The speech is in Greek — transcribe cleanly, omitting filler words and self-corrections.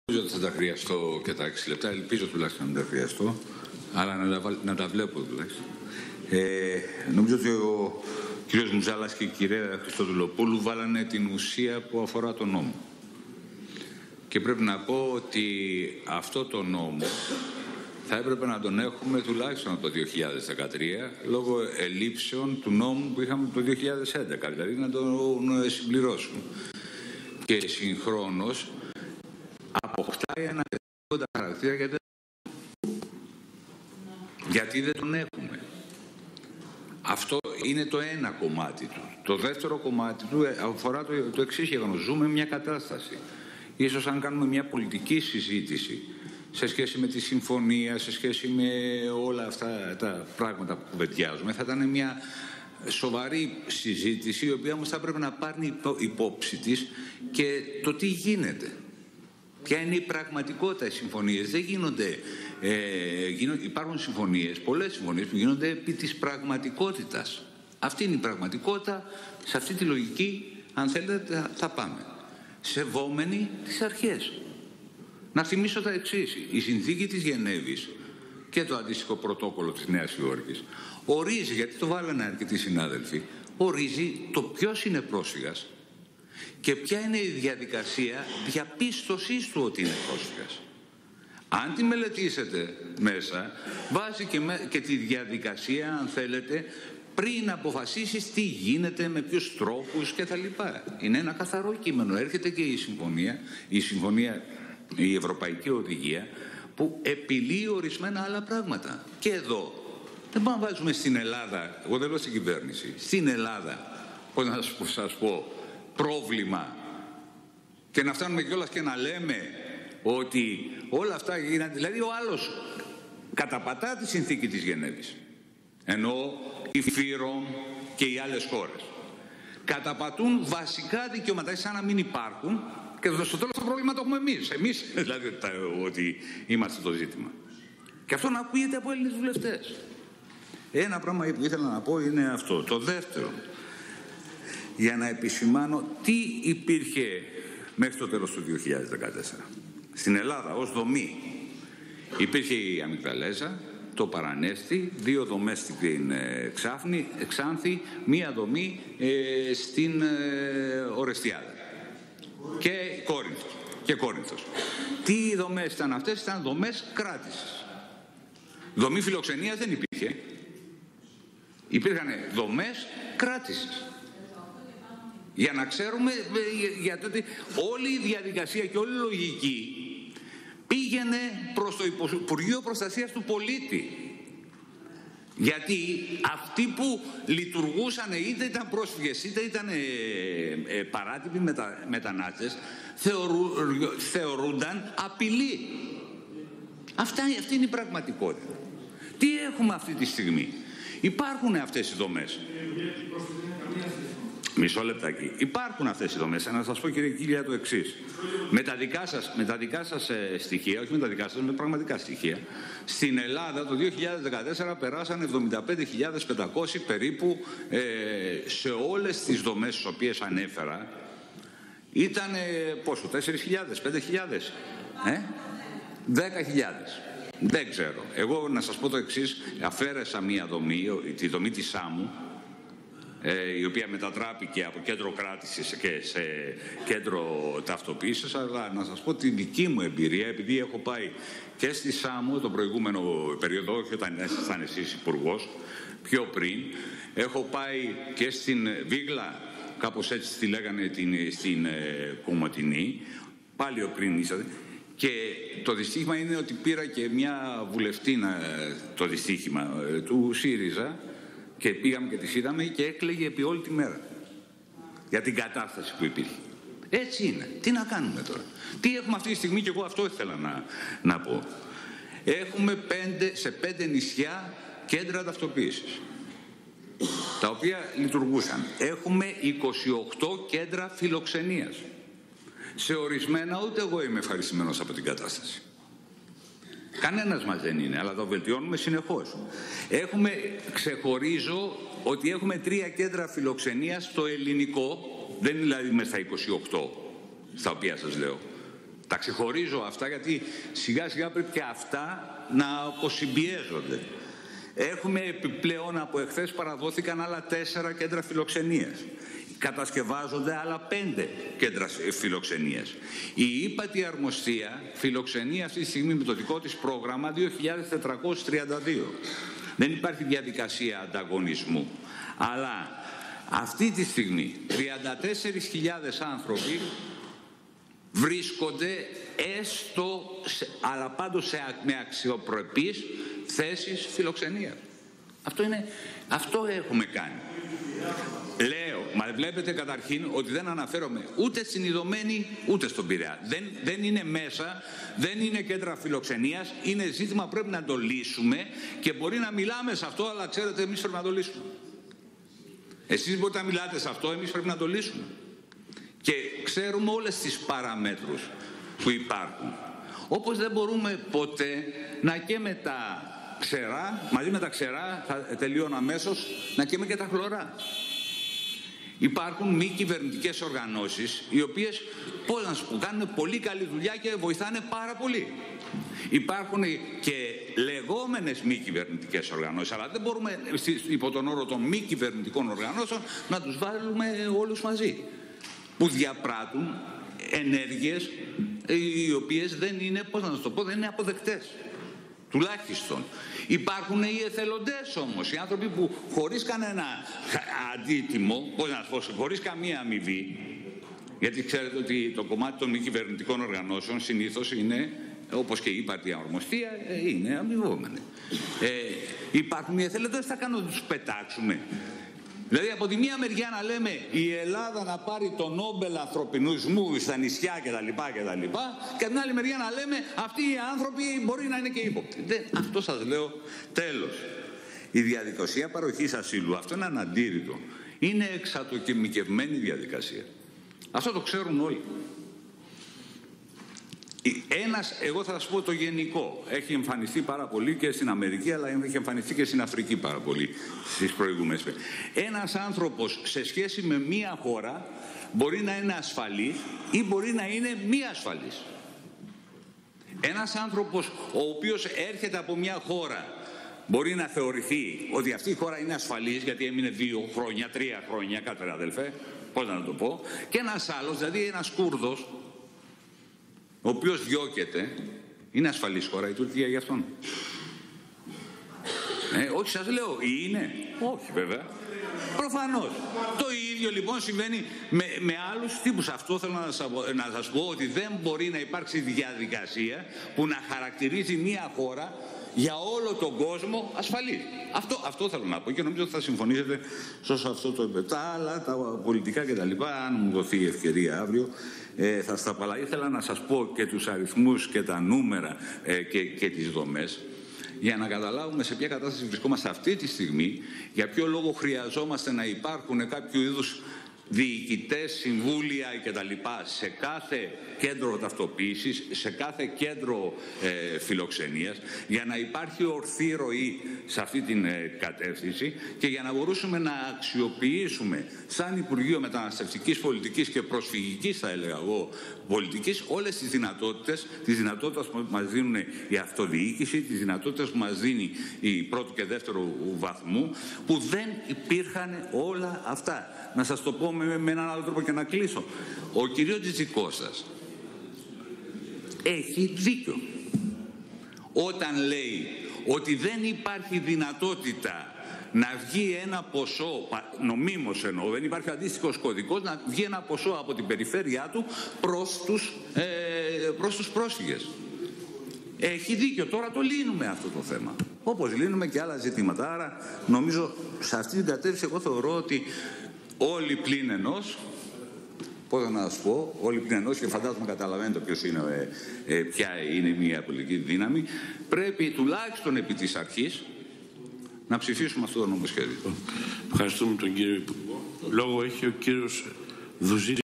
Νομίζω ότι θα τα χρειαστώ και τα 6 λεπτά. Ελπίζω τουλάχιστον να τα χρειαστώ. Αλλά να τα βλέπω τουλάχιστον. Νομίζω ότι ο κ. Μουζάλας και η κυρία Χριστοδουλοπούλου βάλανε την ουσία που αφορά τον νόμο. Και πρέπει να πω ότι αυτό το νόμο θα έπρεπε να τον έχουμε τουλάχιστον από το 2013 λόγω ελλείψεων του νόμου που είχαμε το 2011, δηλαδή να τον συμπληρώσουν. Και συγχρόνως αποκτάει ένα τέτοιο χαρακτήρα γιατί δεν τον έχουμε. Αυτό είναι το ένα κομμάτι του. Το δεύτερο κομμάτι του αφορά το εξής γεγονός. Ζούμε μια κατάσταση. Ίσως αν κάνουμε μια πολιτική συζήτηση σε σχέση με τη συμφωνία, σε σχέση με όλα αυτά τα πράγματα που κουβεντιάζουμε, θα ήταν μια σοβαρή συζήτηση, η οποία όμως θα πρέπει να πάρει υπόψη της και το τι γίνεται. Ποια είναι η πραγματικότητα. Οι συμφωνίες δεν γίνονται. Υπάρχουν συμφωνίες, πολλές συμφωνίες που γίνονται επί της πραγματικότητας. Αυτή είναι η πραγματικότητα. Σε αυτή τη λογική, αν θέλετε, θα πάμε. Σεβόμενοι τις αρχές. Να θυμίσω τα εξής. Η συνθήκη της Γενέβης και το αντίστοιχο πρωτόκολλο της Νέας Υόρκης ορίζει, γιατί το βάλανε αρκετοί συνάδελφοι, ορίζει το ποιος είναι πρόσφυγας και ποια είναι η διαδικασία διαπίστωσής του ότι είναι πρόσφυγας. Αν τη μελετήσετε μέσα, βάζει και τη διαδικασία, αν θέλετε, πριν αποφασίσεις τι γίνεται, με ποιους τρόπους κτλ. Είναι ένα καθαρό κείμενο. Έρχεται και η Ευρωπαϊκή Οδηγία που επιλύει ορισμένα άλλα πράγματα. Και εδώ δεν μπορούμε να βάζουμε στην Ελλάδα, εγώ δεν λέω στην κυβέρνηση, στην Ελλάδα, πώς να σας πω, πρόβλημα και να φτάνουμε κιόλας και να λέμε ότι όλα αυτά γίνονται. Δηλαδή ο άλλος καταπατά τη συνθήκη της Γενέβης, ενώ η Φύρομ και οι άλλες χώρες καταπατούν βασικά δικαιώματα σαν να μην υπάρχουν, και στο τέλος το πρόβλημα το έχουμε εμείς δηλαδή ότι είμαστε το ζήτημα. Και αυτό να ακούγεται από Έλληνες βουλευτές. Ένα πράγμα που ήθελα να πω είναι αυτό. Το δεύτερο, για να επισημάνω τι υπήρχε μέχρι το τέλος του 2014. Στην Ελλάδα ως δομή υπήρχε η Αμυγδαλέζα, το Παρανέστη, 2 δομές στην Ξάνθη, 1 δομή στην Ορεστιάδα και Κόρινθος. Τι δομές ήταν αυτές? Ήταν δομές κράτησης. Δομή φιλοξενίας δεν υπήρχε. Υπήρχαν δομές κράτησης. Για να ξέρουμε, γιατί όλη η διαδικασία και όλη η λογική πήγαινε προς το Υπουργείο Προστασίας του Πολίτη. Γιατί αυτοί που λειτουργούσαν, είτε ήταν πρόσφυγες είτε ήταν παράτυποι μετανάστες, θεωρούνταν απειλή. Αυτή είναι η πραγματικότητα. Τι έχουμε αυτή τη στιγμή? Υπάρχουν αυτές οι δομές. Μισό λεπτάκι. Υπάρχουν αυτές οι δομές. Να σας πω, κύριε Κίλια, το εξής. Με τα δικά σας στοιχεία, όχι με τα δικά σας, με πραγματικά στοιχεία, στην Ελλάδα το 2014 περάσαν 75.500 περίπου σε όλες τις δομές τις οποίες ανέφερα. Ήταν πόσο, 4.000, 5.000, 10.000. Δεν ξέρω. Εγώ να σας πω το εξής. Αφαίρεσα μία δομή, τη δομή της Σάμου, η οποία μετατράπηκε από κέντρο κράτησης και σε κέντρο ταυτοποίησης, αλλά να σας πω τη δική μου εμπειρία, επειδή έχω πάει και στη Σάμου το προηγούμενο περίοδο, όχι όταν ήσασταν εσείς υπουργός, πιο πριν, έχω πάει και στην Βίγλα, κάπως έτσι τη λέγανε, στην Κομοτηνή, πάλι πριν είσατε. Και το δυστύχημα είναι ότι πήρα και μια βουλευτήνα, το δυστύχημα του ΣΥΡΙΖΑ, και πήγαμε και τις είδαμε και έκλαιγε επί όλη τη μέρα για την κατάσταση που υπήρχε. Έτσι είναι. Τι να κάνουμε τώρα? Τι έχουμε αυτή τη στιγμή? Και εγώ αυτό ήθελα να πω. Έχουμε σε 5 νησιά κέντρα ταυτοποίησης, τα οποία λειτουργούσαν. Έχουμε 28 κέντρα φιλοξενίας. Σε ορισμένα ούτε εγώ είμαι ευχαριστημένος από την κατάσταση. Κανένας μας δεν είναι, αλλά το βελτιώνουμε συνεχώς. Ξεχωρίζω ότι έχουμε 3 κέντρα φιλοξενίας στο ελληνικό, δεν είναι δηλαδή μέσα στα 28, στα οποία σας λέω. Τα ξεχωρίζω αυτά γιατί σιγά σιγά πρέπει και αυτά να αποσυμπιέζονται. Έχουμε επιπλέον από εχθές παραδόθηκαν άλλα 4 κέντρα φιλοξενίας. Κατασκευάζονται άλλα 5 κέντρα φιλοξενίας. Η ύπατη αρμοστία φιλοξενεί αυτή τη στιγμή με το δικό της πρόγραμμα 2.432. Δεν υπάρχει διαδικασία ανταγωνισμού. Αλλά αυτή τη στιγμή 34.000 άνθρωποι βρίσκονται έστω, αλλά πάντως με αξιοπρεπείς θέσεις φιλοξενίας. Αυτό έχουμε κάνει. Λέω, μα βλέπετε καταρχήν ότι δεν αναφέρομαι ούτε στην Ιδωμένη ούτε στον Πειραιά. Δεν είναι μέσα, δεν είναι κέντρα φιλοξενίας, είναι ζήτημα που πρέπει να το λύσουμε και μπορεί να μιλάμε σε αυτό, αλλά ξέρετε εμείς πρέπει να το λύσουμε. Εσείς μπορείτε να μιλάτε σε αυτό, εμείς πρέπει να το λύσουμε. Και ξέρουμε όλες τις παραμέτρους που υπάρχουν. Όπως δεν μπορούμε ποτέ να καίμε τα ξερά, μαζί με τα ξερά, θα τελειώνω αμέσως, να καίμε και τα χλωρά. Υπάρχουν μη κυβερνητικές οργανώσεις, οι οποίες που κάνουν πολύ καλή δουλειά και βοηθάνε πάρα πολύ. Υπάρχουν και λεγόμενες μη κυβερνητικές οργανώσεις, αλλά δεν μπορούμε υπό τον όρο των μη κυβερνητικών οργανώσεων να τους βάλουμε όλους μαζί, που διαπράττουν ενέργειες οι οποίες δεν είναι, δεν είναι αποδεκτές. Τουλάχιστον. Υπάρχουν οι εθελοντές όμως, οι άνθρωποι που χωρίς κανένα αντίτιμο, χωρίς καμία αμοιβή, γιατί ξέρετε ότι το κομμάτι των μη κυβερνητικών οργανώσεων συνήθως είναι, όπως και η ύπατη αρμοστία, είναι αμοιβόμενοι. Υπάρχουν οι εθελοντές, θα κάνουμε να τους πετάξουμε. Δηλαδή από τη μία μεριά να λέμε η Ελλάδα να πάρει τον Νόμπελ ανθρωπινισμού στα νησιά κτλ. Και από την άλλη μεριά να λέμε αυτοί οι άνθρωποι μπορεί να είναι και ύποπτοι. Αυτό σας λέω τέλος. Η διαδικασία παροχής ασύλου, αυτό είναι αναντήρητο. Είναι εξατομικευμένη διαδικασία. Αυτό το ξέρουν όλοι. Εγώ θα σας πω το γενικό. Έχει εμφανιστεί πάρα πολύ και στην Αμερική, αλλά έχει εμφανιστεί και στην Αφρική πάρα πολύ στις προηγούμενες. Ένας άνθρωπος σε σχέση με μία χώρα μπορεί να είναι ασφαλής ή μπορεί να είναι μη ασφαλής. Ένας άνθρωπος ο οποίος έρχεται από μία χώρα μπορεί να θεωρηθεί ότι αυτή η χώρα είναι ασφαλής γιατί έμεινε 2 χρόνια, 3 χρόνια, κάτι αδελφέ, πώς να το πω, και ένας άλλος, δηλαδή ένας Κούρδος, ο οποίος διώκεται, είναι ασφαλής χώρα η Τουρκία για αυτόν? Όχι, σας λέω, είναι. Όχι βέβαια. Προφανώς. Το ίδιο λοιπόν συμβαίνει με άλλους τύπους. Αυτό θέλω να σας πω, ότι δεν μπορεί να υπάρξει διαδικασία που να χαρακτηρίζει μία χώρα για όλο τον κόσμο ασφαλής. Αυτό θέλω να πω και νομίζω ότι θα συμφωνήσετε σε αυτό το επίπεδο. Τα άλλα, τα πολιτικά κτλ. Αν μου δοθεί η ευκαιρία αύριο, θα στα πω. Ήθελα να σας πω και τους αριθμούς και τα νούμερα και τις δομές, για να καταλάβουμε σε ποια κατάσταση βρισκόμαστε αυτή τη στιγμή, για ποιο λόγο χρειαζόμαστε να υπάρχουν κάποιο είδους διοικητές, συμβούλια κτλ. Σε κάθε κέντρο ταυτοποίησης, σε κάθε κέντρο φιλοξενίας, για να υπάρχει ορθή ροή σε αυτή την κατεύθυνση και για να μπορούσαμε να αξιοποιήσουμε σαν Υπουργείο Μεταναστευτικής Πολιτικής και Προσφυγικής, θα έλεγα εγώ, πολιτικής, όλες τις δυνατότητες που μας δίνουν η αυτοδιοίκηση, τις δυνατότητες που μας δίνει η πρώτου και δεύτερου βαθμού, που δεν υπήρχαν όλα αυτά. Να σας το πω με έναν άλλο τρόπο και να κλείσω. Ο κύριος Τζιτζικώστας έχει δίκιο όταν λέει ότι δεν υπάρχει δυνατότητα να βγει ένα ποσό, νομίμως εννοώ, δεν υπάρχει αντίστοιχος κωδικός, να βγει ένα ποσό από την περιφέρειά του προς τους πρόσφυγες. Έχει δίκιο. Τώρα το λύνουμε αυτό το θέμα. Όπως λύνουμε και άλλα ζητήματα. Άρα νομίζω σε αυτή την κατεύθυνση εγώ θεωρώ ότι όλοι πλην ενός, πώς να σας πω, όλοι πλην ενός, και φαντάζομαι καταλαβαίνετε ποια είναι μια πολιτική δύναμη, πρέπει τουλάχιστον επί της αρχής να ψηφίσουμε αυτό το νομοσχέδιο. Ευχαριστούμε τον κύριο Υπουργό. Λόγο έχει ο κύριος Δουζή.